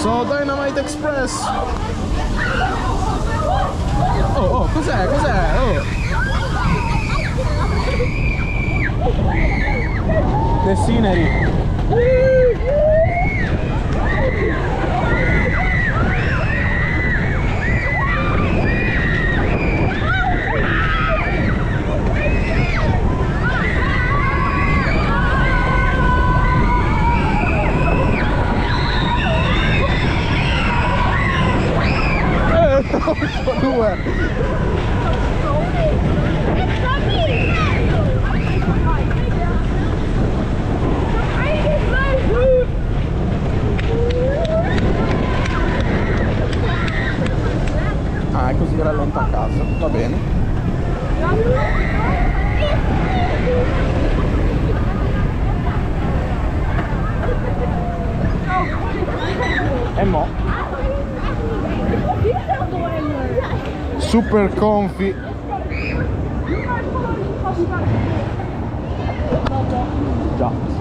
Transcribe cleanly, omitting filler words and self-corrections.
So Dynamite Express. Oh, cos'è? Oh. The scenery. Due. Ah, è così rallenta a casa, va bene. E mo super comfy. Già.